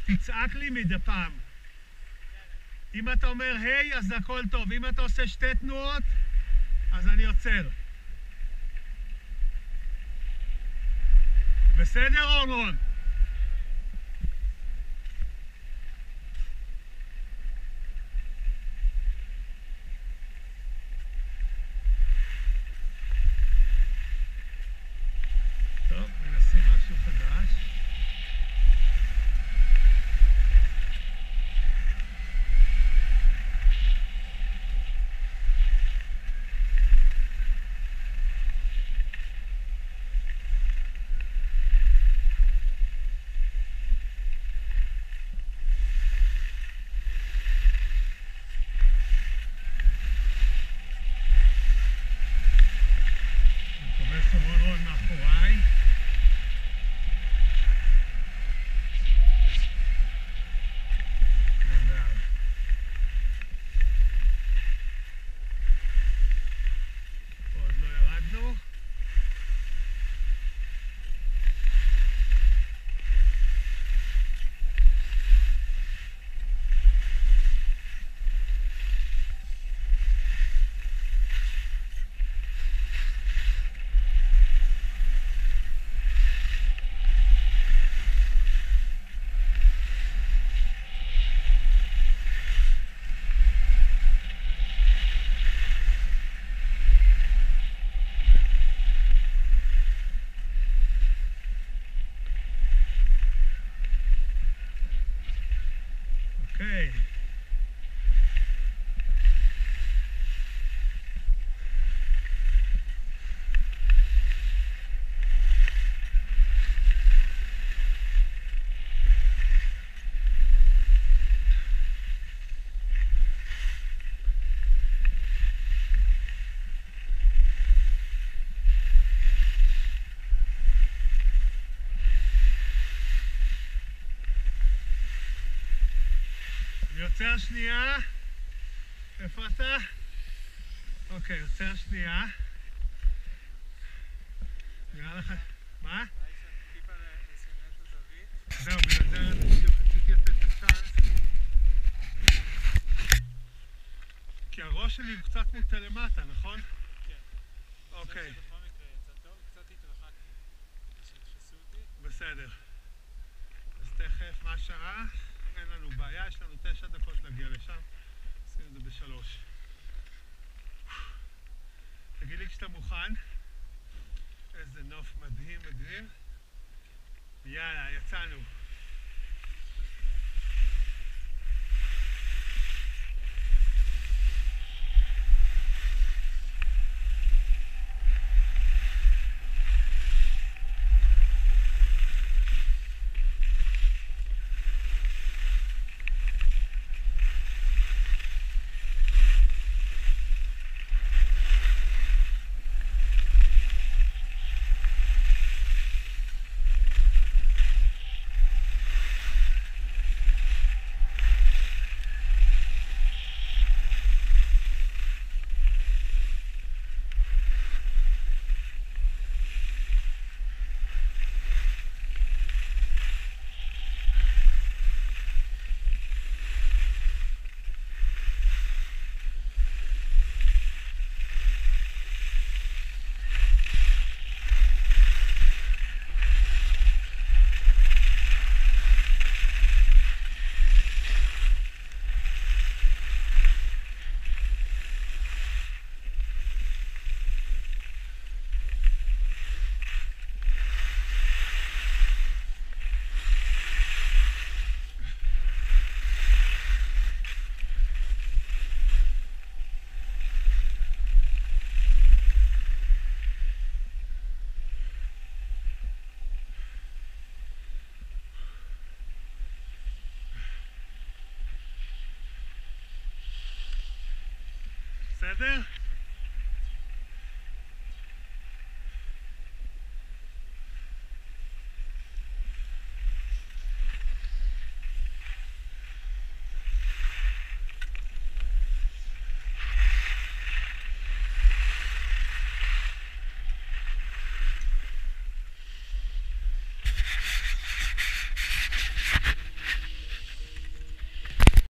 תצעק לי מדי פעם. אם אתה אומר היי, אז הכל טוב. אם אתה עושה שתי תנועות, אז אני עוצר. בסדר, אורנון? טוב, מנסים משהו חדש. אוקיי. יוצר שנייה. איפה אתה? אוקיי, יוצר שנייה. נראה לך... מה? זהו, בגלל זה בדיוק רציתי לתת את הצ'אנס. כי הראש שלי הוא קצת מוטה למטה, נכון? כן. אוקיי. בכל מקרה יצא טוב, קצת התרחקתי. שיתפסו אותי. בסדר. אז תכף, מה השעה? אין לנו בעיה, יש לנו 9 דקות להגיע לשם. עשינו את זה ב3. תגיד לי כשאתה מוכן. איזה נוף מדהים, מדהים. יאללה, יצאנו. בסדר?